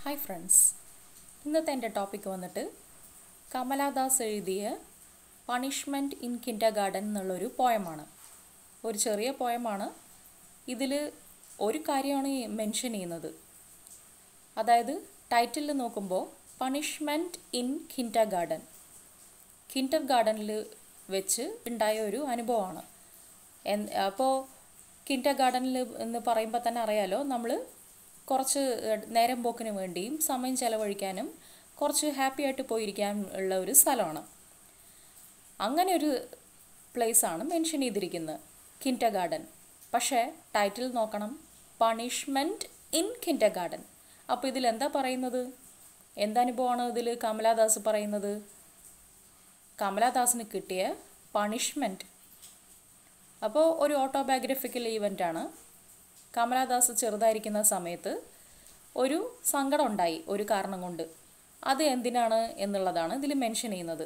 Hi friends, ഇന്നത്തെ എൻ്റെ topic വന്നിട്ട് കമലാദാസ് എഴുതിയ പണിഷ്മെൻറ്റ് ഇൻ കിൻഡർ ഗാർഡൻ എന്നുള്ളൊരു പോയമാണ്. ഒരു ചെറിയ പോയമാണ്. ഇതിൽ ഒരു കാര്യമാണ് മെൻഷൻ ചെയ്യുന്നത്. അതായത് ടൈറ്റിൽ നോക്കുമ്പോൾ പണിഷ്മെൻറ്റ് ഇൻ കിൻഡർ ഗാർഡനിൽ വെച്ച് ഉണ്ടായ ഒരു അനുഭവമാണ്. അപ്പോൾ കിൻഡർ ഗാർഡനിൽ എന്ന് പറയുമ്പോൾ തന്നെ അറിയാലോ, നമ്മൾ കുറച്ച് നേരം പോക്കിന് വേണ്ടിയും സമയം ചെലവഴിക്കാനും കുറച്ച് ഹാപ്പി ആയിട്ട് പോയിരിക്കാൻ ഉള്ള ഒരു സ്ഥലമാണ്. അങ്ങനെ ഒരു പ്ലേസാണ് മെൻഷൻ ചെയ്തിരിക്കുന്നത്, കിൻഡർ ഗാർഡൻ. പക്ഷേ ടൈറ്റിൽ നോക്കണം, പണിഷ്മെൻറ്റ് ഇൻ കിൻഡർ ഗാർഡൻ. അപ്പോൾ ഇതിലെന്താ പറയുന്നത്? എന്തനുഭവമാണ് ഇതിൽ കമലാദാസ് പറയുന്നത്? കമലാദാസിന് കിട്ടിയ പണിഷ്മെൻറ്റ്. അപ്പോൾ ഒരു ഓട്ടോബയോഗ്രഫിക്കൽ ഈവൻ്റാണ്. കമലാദാസ് ചെറുതായിരിക്കുന്ന സമയത്ത് ഒരു സങ്കടം ഉണ്ടായി ഒരു കാരണം കൊണ്ട്. അത് എന്തിനാണ് എന്നുള്ളതാണ് ഇതിൽ മെൻഷൻ ചെയ്യുന്നത്.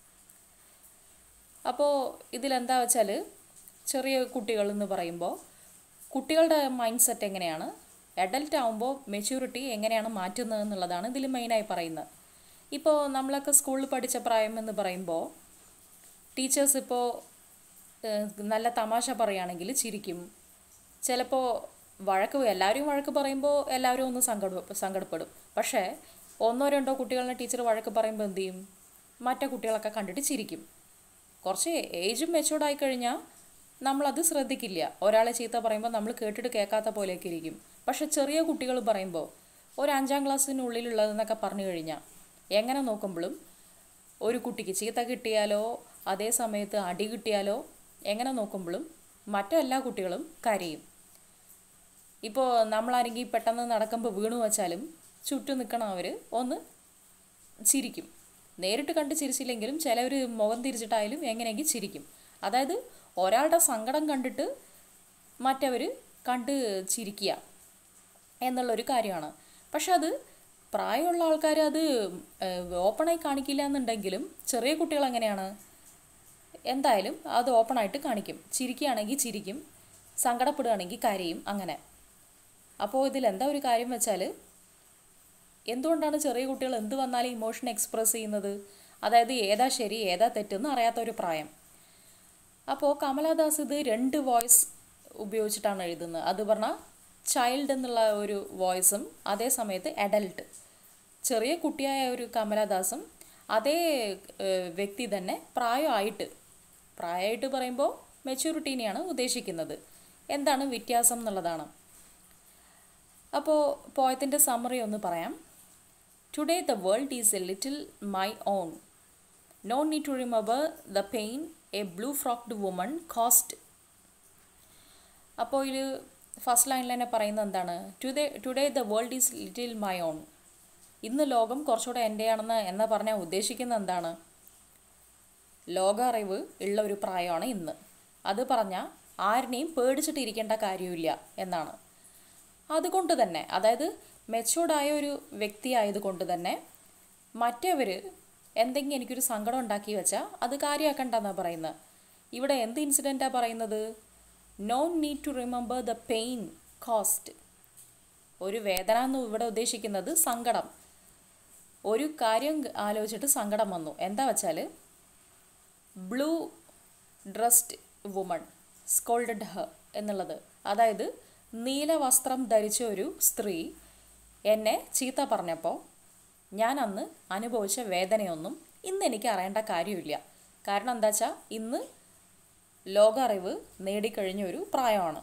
അപ്പോൾ ഇതിലെന്താ വെച്ചാൽ, ചെറിയ കുട്ടികൾ എന്ന് പറയുമ്പോൾ കുട്ടികളുടെ മൈൻഡ് സെറ്റ് എങ്ങനെയാണ്, അഡൽട്ട് ആകുമ്പോൾ മെച്യൂരിറ്റി എങ്ങനെയാണ് മാറ്റുന്നത് എന്നുള്ളതാണ് ഇതിൽ മെയിനായി പറയുന്നത്. ഇപ്പോൾ നമ്മളൊക്കെ സ്കൂളിൽ പഠിച്ച പ്രായം എന്ന് പറയുമ്പോൾ ടീച്ചേഴ്സ് ഇപ്പോൾ നല്ല തമാശ പറയുകയാണെങ്കിൽ ചിരിക്കും. ചിലപ്പോൾ എല്ലാവരും വഴക്ക് പറയുമ്പോൾ എല്ലാവരും ഒന്ന് സങ്കടപ്പെടും. പക്ഷേ ഒന്നോ രണ്ടോ കുട്ടികളെ ടീച്ചർ വഴക്ക് പറയുമ്പോൾ എന്ത് ചെയ്യും? മറ്റേ കുട്ടികളൊക്കെ കണ്ടിട്ട് ചിരിക്കും. കുറച്ച് ഏജും മെച്ചൂർഡായി കഴിഞ്ഞാൽ നമ്മളത് ശ്രദ്ധിക്കില്ല. ഒരാളെ ചീത്ത പറയുമ്പോൾ നമ്മൾ കേട്ടിട്ട് കേൾക്കാത്ത പോലെയൊക്കെ ഇരിക്കും. പക്ഷെ ചെറിയ കുട്ടികൾ പറയുമ്പോൾ ഒരു 5ാം ക്ലാസ്സിനുള്ളിലുള്ളതെന്നൊക്കെ പറഞ്ഞു കഴിഞ്ഞാൽ എങ്ങനെ നോക്കുമ്പോഴും ഒരു കുട്ടിക്ക് ചീത്ത കിട്ടിയാലോ അതേ സമയത്ത് അടി കിട്ടിയാലോ എങ്ങനെ നോക്കുമ്പോഴും മറ്റെല്ലാ കുട്ടികളും കരയും. ഇപ്പോൾ നമ്മളാരെങ്കിൽ പെട്ടെന്ന് നടക്കുമ്പോൾ വീണു വച്ചാലും ചുറ്റും നിൽക്കണവർ ഒന്ന് ചിരിക്കും. നേരിട്ട് കണ്ട് ചിരിച്ചില്ലെങ്കിലും ചിലവർ മുഖം തിരിച്ചിട്ടായാലും എങ്ങനെയെങ്കിൽ ചിരിക്കും. അതായത് ഒരാളുടെ സങ്കടം കണ്ടിട്ട് മറ്റവർ കണ്ട് ചിരിക്കുക എന്നുള്ളൊരു കാര്യമാണ്. പക്ഷെ അത് പ്രായമുള്ള ആൾക്കാർ അത് ഓപ്പണായി കാണിക്കില്ല എന്നുണ്ടെങ്കിലും ചെറിയ കുട്ടികൾ എങ്ങനെയാണ്, എന്തായാലും അത് ഓപ്പണായിട്ട് കാണിക്കും. ചിരിക്കുകയാണെങ്കിൽ ചിരിക്കും, സങ്കടപ്പെടുകയാണെങ്കിൽ കരയും, അങ്ങനെ. അപ്പോൾ ഇതിലെന്താ ഒരു കാര്യം വെച്ചാൽ, എന്തുകൊണ്ടാണ് ചെറിയ കുട്ടികൾ എന്ത് വന്നാലും ഇമോഷൻ എക്സ്പ്രസ് ചെയ്യുന്നത്? അതായത് ഏതാ ശരി ഏതാ തെറ്റെന്ന് അറിയാത്ത ഒരു പ്രായം. അപ്പോൾ കമലാദാസ് ഇത് 2 വോയിസ് ഉപയോഗിച്ചിട്ടാണ് എഴുതുന്നത്. അത് പറഞ്ഞാൽ ചൈൽഡ് എന്നുള്ള ഒരു വോയിസും അതേ സമയത്ത് അഡൽട്ട്. ചെറിയ കുട്ടിയായ ഒരു കമലാദാസും അതേ വ്യക്തി തന്നെ പ്രായമായിട്ട് പറയുമ്പോൾ മെച്യൂരിറ്റീനെയാണ് ഉദ്ദേശിക്കുന്നത്. എന്താണ് വ്യത്യാസം എന്നുള്ളതാണ്. അപ്പോൾ പോയത്തിൻ്റെ സമ്മറി ഒന്ന് പറയാം. Today the world is a little my own. No need to remember the pain a blue frocked woman caused. അപ്പോൾ ഇത് ഫസ്റ്റ് ലൈനിൽ തന്നെ പറയുന്നത് എന്താണ്? Today the world is little my own. ഇന്ന് ലോകം കുറച്ചുകൂടെ എൻ്റെയാണെന്ന് പറഞ്ഞാൽ ഉദ്ദേശിക്കുന്നത് എന്താണ്? ലോക അറിവ് ഉള്ള ഒരു പ്രായമാണ് ഇന്ന്. അത് പറഞ്ഞാൽ ആരിനെയും പേടിച്ചിട്ടിരിക്കേണ്ട കാര്യമില്ല എന്നാണ്. അതുകൊണ്ട് തന്നെ, അതായത് മെച്ചൂർഡായ ഒരു വ്യക്തി ആയതുകൊണ്ട് തന്നെ മറ്റവർ എന്തെങ്കിലും എനിക്കൊരു സങ്കടം ഉണ്ടാക്കി വെച്ചാൽ അത് കാര്യമാക്കണ്ടെന്നാണ് പറയുന്നത്. ഇവിടെ എന്ത് ഇൻസിഡൻറ്റാണ് പറയുന്നത്? No need to remember the pain caused. ഒരു വേദന എന്ന് ഇവിടെ ഉദ്ദേശിക്കുന്നത് സങ്കടം. ഒരു കാര്യം ആലോചിച്ചിട്ട് സങ്കടം വന്നു. എന്താ വെച്ചാൽ, blue dressed woman scolded her എന്നുള്ളത്. അതായത് നീല വസ്ത്രം ധരിച്ച ഒരു സ്ത്രീ എന്നെ ചീത്ത പറഞ്ഞപ്പോൾ ഞാൻ അന്ന് അനുഭവിച്ച വേദനയൊന്നും ഇന്ന് എനിക്ക് അറിയേണ്ട കാര്യമില്ല. കാരണം എന്താ വെച്ചാൽ ഇന്ന് ലോക അറിവ് നേടിക്കഴിഞ്ഞ ഒരു പ്രായമാണ്.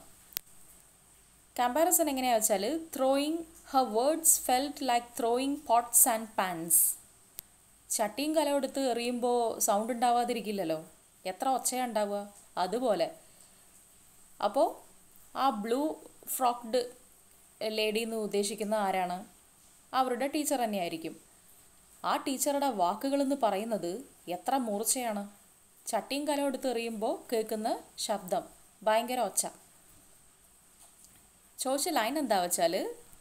കമ്പാരിസൺ എങ്ങനെയാ വെച്ചാൽ, throwing her words felt like throwing pots and pans. ചട്ടിയും കലം എടുത്ത് എറിയുമ്പോൾ സൗണ്ട് ഉണ്ടാവാതിരിക്കില്ലല്ലോ, എത്ര ഒച്ചയാണ് ഉണ്ടാവുക, അതുപോലെ. അപ്പോൾ ആ ബ്ലൂ ഫ്രോക്ക്ഡ് ലേഡി എന്ന് ഉദ്ദേശിക്കുന്ന ആരാണ്? അവരുടെ ടീച്ചർ തന്നെയായിരിക്കും. ആ ടീച്ചറുടെ വാക്കുകളെന്ന് പറയുന്നത് എത്ര മൂർച്ചയാണ്. ചട്ടിയും കലം എടുത്ത് എറിയുമ്പോൾ കേൾക്കുന്ന ശബ്ദം ഭയങ്കര ഒച്ച. ചോദിച്ച ലൈൻ എന്താ വെച്ചാൽ,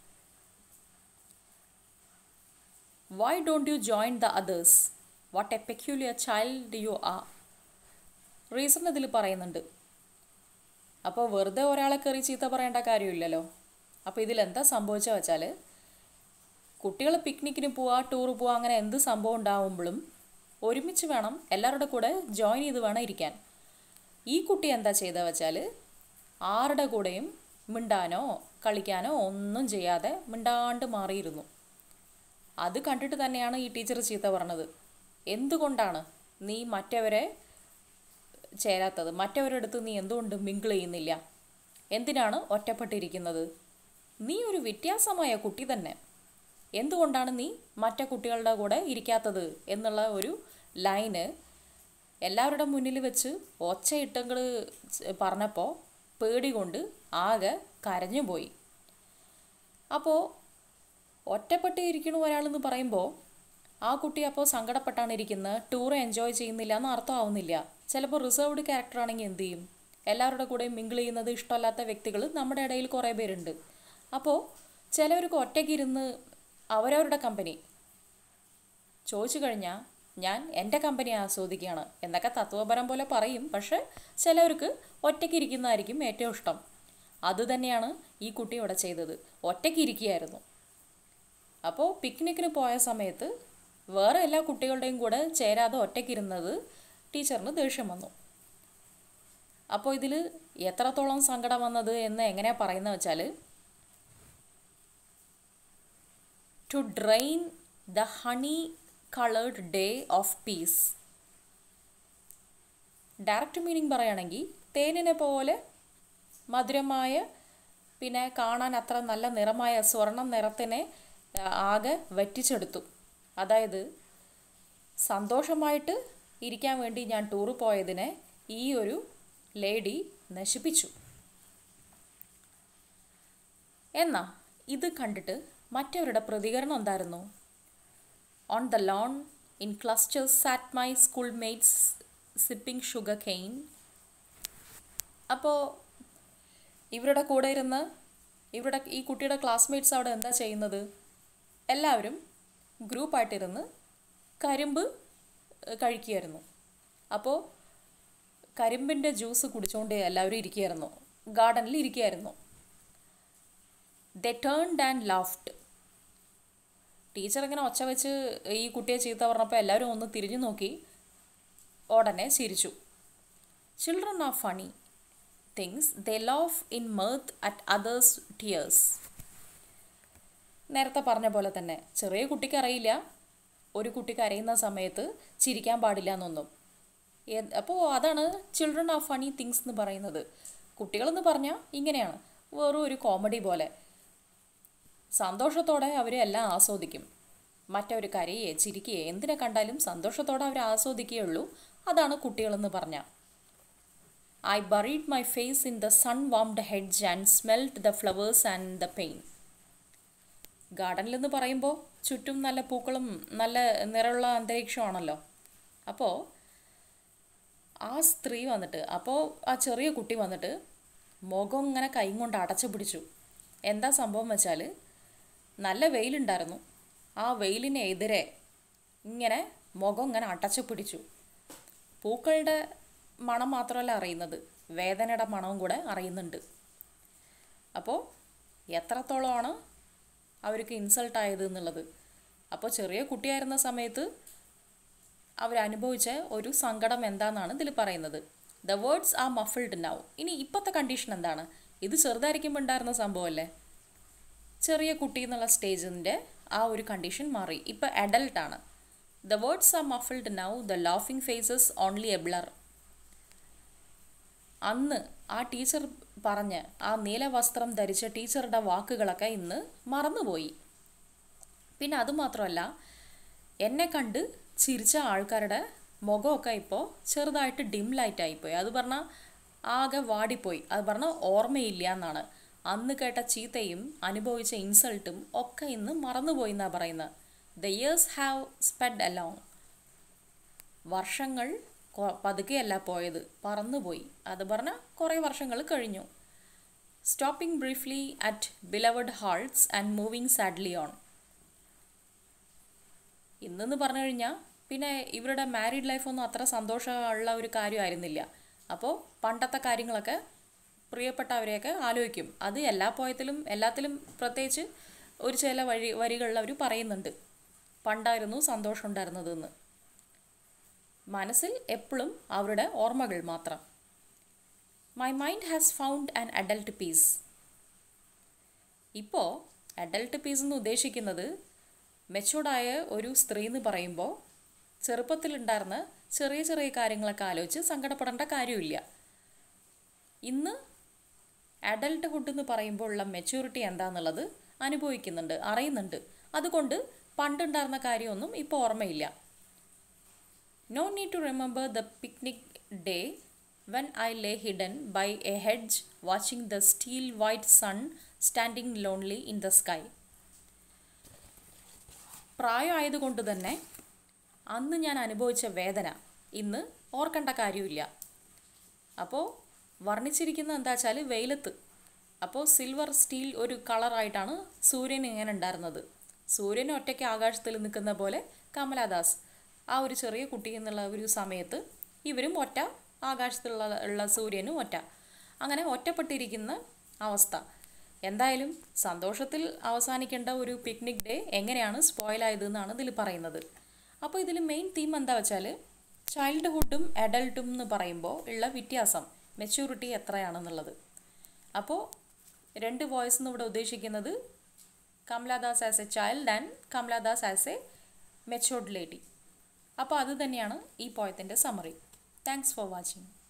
why don't you join the others, what a peculiar child you are. Reason ഇതിൽ പറയുന്നുണ്ട്. അപ്പോൾ വെറുതെ ഒരാളെ കയറി ചീത്ത പറയേണ്ട കാര്യമില്ലല്ലോ. അപ്പോൾ ഇതിലെന്താ സംഭവിച്ചത് വെച്ചാൽ, കുട്ടികൾ പിക്നിക്കിന് പോവുക, ടൂർ പോവുക, അങ്ങനെ എന്ത് സംഭവം ഉണ്ടാവുമ്പോഴും ഒരുമിച്ച് വേണം എല്ലാവരുടെ കൂടെ ജോയിൻ ചെയ്ത് വേണം ഇരിക്കാൻ. ഈ കുട്ടി എന്താ ചെയ്തതെന്ന് വെച്ചാൽ ആരുടെ കൂടെയും മിണ്ടാനോ കളിക്കാനോ ഒന്നും ചെയ്യാതെ മിണ്ടാണ്ട് മാറിയിരുന്നു. അത് കണ്ടിട്ട് തന്നെയാണ് ഈ ടീച്ചർ ചീത്ത പറഞ്ഞത്. എന്തുകൊണ്ടാണ് നീ മറ്റവരെ ചേരാത്തത്? മറ്റവരുടെ അടുത്ത് നീ എന്തുകൊണ്ട് മിങ്കിൾ ചെയ്യുന്നില്ല? എന്തിനാണ് ഒറ്റപ്പെട്ടിരിക്കുന്നത്? നീ ഒരു വ്യത്യാസമായ കുട്ടി തന്നെ. എന്തുകൊണ്ടാണ് നീ മറ്റു കുട്ടികളുടെ കൂടെ ഇരിക്കാത്തത് എന്നുള്ള ഒരു ലൈന് എല്ലാവരുടെ മുന്നിൽ വെച്ച് ഒച്ചയിട്ടങ്ങൾ പറഞ്ഞപ്പോൾ പേടി കൊണ്ട് ആകെ കരഞ്ഞു പോയി. അപ്പോൾ ഒറ്റപ്പെട്ട് ഇരിക്കണ ഒരാളെന്ന് പറയുമ്പോൾ ആ കുട്ടി അപ്പോൾ സങ്കടപ്പെട്ടാണ് ഇരിക്കുന്നത്, ടൂർ എൻജോയ് ചെയ്യുന്നില്ല എന്ന് അർത്ഥമാവുന്നില്ല. ചിലപ്പോൾ റിസർവ്ഡ് ക്യാരക്ടർ ആണെങ്കിൽ എന്ത് ചെയ്യും? എല്ലാവരുടെ കൂടെയും മിങ്കിൾ ചെയ്യുന്നത് ഇഷ്ടമല്ലാത്ത വ്യക്തികൾ നമ്മുടെ ഇടയിൽ കുറേ പേരുണ്ട്. അപ്പോൾ ചിലവർക്ക് ഒറ്റയ്ക്കിരുന്ന് അവരവരുടെ കമ്പനി ചോദിച്ചു കഴിഞ്ഞാൽ ഞാൻ എൻ്റെ കമ്പനി ആസ്വദിക്കുകയാണ് എന്നൊക്കെ തത്വപരം പോലെ പറയും. പക്ഷേ ചിലവർക്ക് ഒറ്റയ്ക്കിരിക്കുന്നതായിരിക്കും ഏറ്റവും ഇഷ്ടം. അതുതന്നെയാണ് ഈ കുട്ടി ഇവിടെ ചെയ്തത്. ഒറ്റയ്ക്കിരിക്കുകയായിരുന്നു. അപ്പോൾ പിക്നിക്കിന് പോയ സമയത്ത് വേറെ എല്ലാ കുട്ടികളുടെയും കൂടെ ചേരാതെ ഒറ്റയ്ക്കിരുന്നത് ടീച്ചറിന് ദേഷ്യം വന്നു. അപ്പോൾ ഇതിൽ എത്രത്തോളം സങ്കടം വന്നത് എന്ന് എങ്ങനെയാണ് പറയുന്നത് വെച്ചാൽ, to drain the honey coloured day of peace. Direct meaning പറയുകയാണെങ്കിൽ തേനിനെ പോലെ മധുരമായ പിന്നെ കാണാൻ അത്ര നല്ല നിറമായ സ്വർണം നിറത്തിനെ ആകെ വറ്റിച്ചെടുത്തു. അതായത് സന്തോഷമായിട്ട് ഇരിക്കാൻ വേണ്ടി ഞാൻ ടൂറ് പോയതിനെ ഈ ഒരു ലേഡി നശിപ്പിച്ചു. എന്നാൽ ഇത് കണ്ടിട്ട് മറ്റവരുടെ പ്രതികരണം എന്തായിരുന്നു? On the lawn in clusters sat my school mates sipping sugar cane. അപ്പോൾ ഇവരുടെ കൂടെ ഇരുന്ന് ഈ കുട്ടിയുടെ ക്ലാസ്മേറ്റ്സ് അവിടെ എന്താ ചെയ്യുന്നത്? എല്ലാവരും ഗ്രൂപ്പായിട്ടിരുന്ന് കരിമ്പ് കഴിക്കുകയായിരുന്നു. അപ്പോൾ കരിമ്പിൻ്റെ ജ്യൂസ് കുടിച്ചുകൊണ്ട് എല്ലാവരും ഇരിക്കുകയായിരുന്നു, ഗാർഡനിൽ ഇരിക്കുകയായിരുന്നു. They turned and laughed. Teacher ഇങ്ങനെ ഒച്ച വെച്ച് ഈ കുട്ടിയെ ചീത്ത പറഞ്ഞപ്പോൾ എല്ലാവരും ഒന്ന് തിരിഞ്ഞു നോക്കി, ഉടനെ ചിരിച്ചു. Children are funny things, they laugh in mirth at others tears. നേരത്തെ പറഞ്ഞ പോലെ തന്നെ ചെറിയ കുട്ടിക്ക് അറിയില്ല ഒരു കുട്ടി കരയുന്ന സമയത്ത് ചിരിക്കാൻ പാടില്ല എന്നൊന്നും. അപ്പോൾ അതാണ് ചിൽഡ്രൻ ആർ ഫണി തിങ്സ് എന്ന് പറയുന്നത്. കുട്ടികളെന്ന് പറഞ്ഞാൽ ഇങ്ങനെയാണ്, വെറും ഒരു കോമഡി പോലെ സന്തോഷത്തോടെ അവർ എല്ലാം ആസ്വദിക്കും. മറ്റവർ കരയെ ചിരിക്കുകയെ എന്തിനെ കണ്ടാലും സന്തോഷത്തോടെ അവർ ആസ്വദിക്കുകയുള്ളൂ. അതാണ് കുട്ടികളെന്ന് പറഞ്ഞാൽ. I buried my face in the sun warmed hedge and smelled the flowers and the pain. ഗാർഡനിലെന്ന് പറയുമ്പോൾ ചുറ്റും നല്ല പൂക്കളും നല്ല നിറമുള്ള അന്തരീക്ഷമാണല്ലോ. അപ്പോൾ ആ സ്ത്രീ വന്നിട്ട്, അപ്പോൾ ആ ചെറിയ കുട്ടി വന്നിട്ട് മുഖം ഇങ്ങനെ കൈ കൊണ്ട് അടച്ചു പിടിച്ചു. എന്താ സംഭവം വെച്ചാൽ നല്ല വെയിലുണ്ടായിരുന്നു. ആ വെയിലിനെതിരെ ഇങ്ങനെ മുഖം ഇങ്ങനെ അടച്ചു പിടിച്ചു. പൂക്കളുടെ മണം മാത്രമല്ല അറിയുന്നത്, വേദനയുടെ മണവും കൂടെ അറിയുന്നുണ്ട്. അപ്പോൾ എത്രത്തോളമാണ് അവർക്ക് ഇൻസൾട്ടായത് എന്നുള്ളത്. അപ്പോൾ ചെറിയ കുട്ടിയായിരുന്ന സമയത്ത് അവരനുഭവിച്ച ഒരു സങ്കടം എന്താണെന്നാണ് ഇതിൽ പറയുന്നത്. The words are muffled now. ഇനി ഇപ്പോഴത്തെ കണ്ടീഷൻ എന്താണ്? ഇത് ചെറുതായിരിക്കുമ്പോൾ ഉണ്ടായിരുന്ന സംഭവമല്ലേ. ചെറിയ കുട്ടി എന്നുള്ള സ്റ്റേജിൻ്റെ ആ ഒരു കണ്ടീഷൻ മാറി, ഇപ്പോൾ അഡൽട്ടാണ്. The words are muffled now, the laughing faces only a blur. അന്ന് ആ ടീച്ചർ പറഞ്ഞ് ആ നീല വസ്ത്രം ധരിച്ച ടീച്ചറുടെ വാക്കുകളൊക്കെ ഇന്ന് മറന്നുപോയി. പിന്നെ അതുമാത്രമല്ല, എന്നെ കണ്ട് ചിരിച്ച ആൾക്കാരുടെ മുഖമൊക്കെ ഇപ്പോൾ ചെറുതായിട്ട് ഡിം ലൈറ്റായിപ്പോയി. അത് പറഞ്ഞാൽ ആകെ വാടിപ്പോയി. അത് പറഞ്ഞാൽ ഓർമ്മയില്ല എന്നാണ്. അന്ന് കേട്ട ചീത്തയും അനുഭവിച്ച ഇൻസൾട്ടും ഒക്കെ ഇന്ന് മറന്നുപോയി എന്നാണ് പറയുന്നത്. The years have sped along. വർഷങ്ങൾ പതുക്കെയല്ല പോയത്, പറന്നുപോയി. അത് പറഞ്ഞാൽ കുറേ വർഷങ്ങൾ കഴിഞ്ഞു. Stopping briefly at beloved hearts and moving sadly on. ഇന്നെന്ന് പറഞ്ഞു കഴിഞ്ഞാൽ പിന്നെ ഇവരുടെ മാരീഡ് ലൈഫൊന്നും അത്ര സന്തോഷമുള്ള ഒരു കാര്യമായിരുന്നില്ല. അപ്പോൾ പണ്ടത്തെ കാര്യങ്ങളൊക്കെ പ്രിയപ്പെട്ടവരെയൊക്കെ ആലോചിക്കും. അത് എല്ലാത്തിലും പ്രത്യേകിച്ച് ഒരു ചില വരികളിൽ അവർ പറയുന്നുണ്ട്, പണ്ടായിരുന്നു സന്തോഷം ഉണ്ടായിരുന്നതെന്ന്. മനസ്സിൽ എപ്പോഴും അവരുടെ ഓർമ്മകൾ മാത്രം. My mind has found an adult peace. ഇപ്പോൾ അഡൽട്ട് പീസ് എന്ന് ഉദ്ദേശിക്കുന്നത് മെച്ചൂർഡായ ഒരു സ്ത്രീ എന്ന് പറയുമ്പോൾ ചെറുപ്പത്തിലുണ്ടായിരുന്ന ചെറിയ ചെറിയ കാര്യങ്ങളൊക്കെ ആലോചിച്ച് സങ്കടപ്പെടേണ്ട കാര്യമില്ല. ഇന്ന് അഡൽട്ട്ഹുഡ് എന്ന് പറയുമ്പോൾ ഉള്ള മെച്യൂരിറ്റി എന്താണെന്നുള്ളത് അനുഭവിക്കുന്നുണ്ട്, അറിയുന്നുണ്ട്. അതുകൊണ്ട് പണ്ടുണ്ടായിരുന്ന കാര്യമൊന്നും ഇപ്പോൾ ഓർമ്മയില്ല. No need to remember the picnic day when I lay hidden by a hedge watching the steel white sun standing lonely in the sky. പ്രായമായതുകൊണ്ട് തന്നെ അന്ന് ഞാൻ അനുഭവിച്ച വേദന ഇന്ന് ഓർക്കേണ്ട കാര്യമില്ല. അപ്പോൾ വർണ്ണിച്ചിരിക്കുന്നത് എന്താ വെച്ചാൽ വെയിലത്ത്. അപ്പോൾ സിൽവർ സ്റ്റീൽ ഒരു കളറായിട്ടാണ് സൂര്യൻ ഇങ്ങനെ ഉണ്ടായിരുന്നത്. സൂര്യൻ ഒറ്റയ്ക്ക് ആകാശത്തിൽ നിൽക്കുന്ന പോലെ കമലാദാസ് ആ ഒരു ചെറിയ കുട്ടി എന്നുള്ള ഒരു സമയത്ത് ഇവരും ഒറ്റ, ആകാശത്തിലുള്ള സൂര്യനും ഒറ്റ, അങ്ങനെ ഒറ്റപ്പെട്ടിരിക്കുന്ന അവസ്ഥ. എന്തായാലും സന്തോഷത്തിൽ അവസാനിക്കേണ്ട ഒരു പിക്നിക് ഡേ എങ്ങനെയാണ് സ്പോയിലായതെന്നാണ് ഇതിൽ പറയുന്നത്. അപ്പോൾ ഇതിൽ മെയിൻ തീം എന്താ വെച്ചാൽ ചൈൽഡ്ഹുഡും അഡൽട്ടും എന്ന് പറയുമ്പോൾ ഉള്ള വ്യത്യാസം, മെച്യൂരിറ്റി എത്രയാണെന്നുള്ളത്. അപ്പോൾ രണ്ട് വോയിസ് എന്ന് ഇവിടെ ഉദ്ദേശിക്കുന്നത് Kamala Das as a child and Kamala Das as a matured lady. അപ്പോൾ അത് തന്നെയാണ് ഈ പോയത്തിൻ്റെ സമ്മറി. Thanks for watching.